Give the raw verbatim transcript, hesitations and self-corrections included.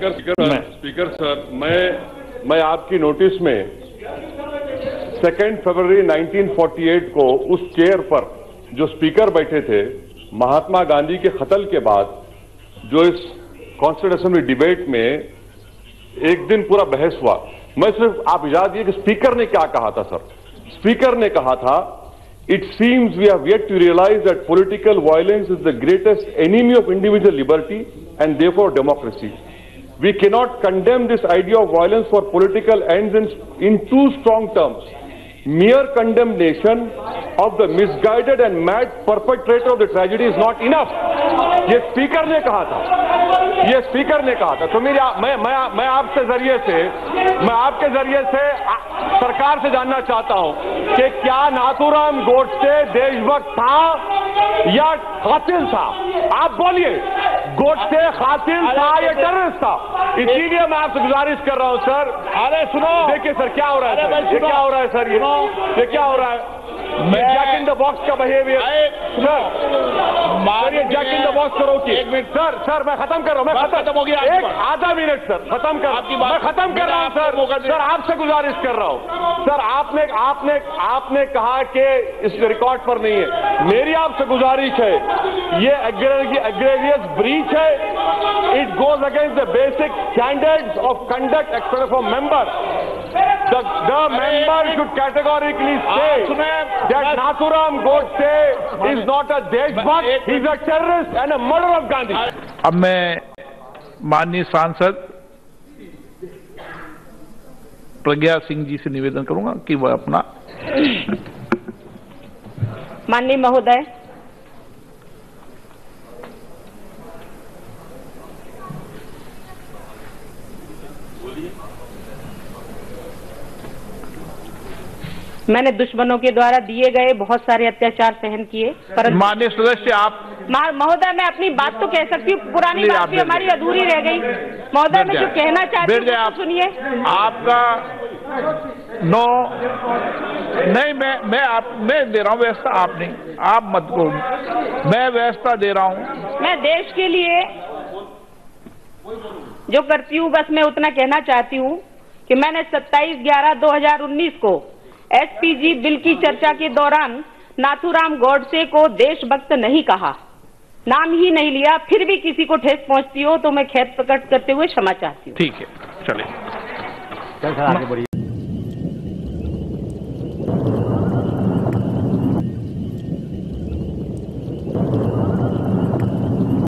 Speaker speaker speaker sir, मैं मैं आपकी नोटिस में second February nineteen forty eight को उस चेयर पर जो स्पीकर बैठे थे, महात्मा गांधी के कत्ल के बाद जो इस कॉन्स्टिट्यूशन असेंबली डिबेट में एक दिन पूरा बहस हुआ, मैं सिर्फ आप इजाजत दिए कि स्पीकर ने क्या कहा था। सर, स्पीकर ने कहा था, it seems we have yet to realise that political violence is the greatest enemy of individual liberty and therefore democracy. We cannot condemn this idea of violence for political ends in, in two strong terms. Mere condemnation of the misguided and mad perpetrator of the tragedy is not enough. ये speaker ने कहा था, ये speaker ने कहा था. तो मेरी मैं मैं मैं आपसे जरिए से मैं आपके जरिए से आ, सरकार से जानना चाहता हूं कि क्या नाथूराम गोडसे देशभक्त था या कातिल था? आप बोलिए, गोडसे कातिल था या टेररिस्ट था? इसीलिए मैं आपसे गुजारिश कर रहा हूं सर. अरे सुनो, देखिए सर क्या हो रहा है, सर ये क्या हो रहा है सर, ये ये क्या हो रहा है? मैं जैक इन द बॉक्स का बिहेवियर सर, ये जैक इन द बॉक्स करो कि एक मिनट सर सर मैं खत्म कर रहा हूं, मैं खत्म हो गया, एक आधा मिनट सर, खत्म कर आपकी मैं खत्म कर रहा हूं सर. सर आपसे गुजारिश कर रहा हूं सर, आपने आपने आपने कहा कि इस रिकॉर्ड पर नहीं है. मेरी आपसे गुजारिश है, ये एग्रेवियस ब्रीच है. It goes against the basic standards of conduct expected from member. The, the member should categorically say that Nathuram Godse is not a Deshbhakt, he is a terrorist and a murderer of Gandhi. अब मैं माननीय सांसद प्रज्ञा सिंह जी से निवेदन करूंगा कि वह अपना. माननीय महोदय, मैंने दुश्मनों के द्वारा दिए गए बहुत सारे अत्याचार सहन किए, परंतु माननीय सदस्य आप महोदय मैं अपनी बात तो कह सकती हूँ, पुरानी बात भी हमारी अधूरी रह गई. महोदय मैं जो कहना चाहती हूँ आप सुनिए. आपका नो नहीं, मैं मैं आप मैं दे रहा हूँ व्यवस्था, आप नहीं, आप मत करो, मैं व्यवस्था दे रहा हूँ. मैं देश के लिए जो करती हूँ बस मैं उतना कहना चाहती हूँ कि मैंने सत्ताईस ग्यारह दो हजार उन्नीस को एसपीजी बिल की चर्चा के दौरान नाथूराम गोडसे को देशभक्त नहीं कहा, नाम ही नहीं लिया. फिर भी किसी को ठेस पहुंचती हो तो मैं खेद प्रकट करते हुए क्षमा चाहती हूँ. ठीक है, चलिए.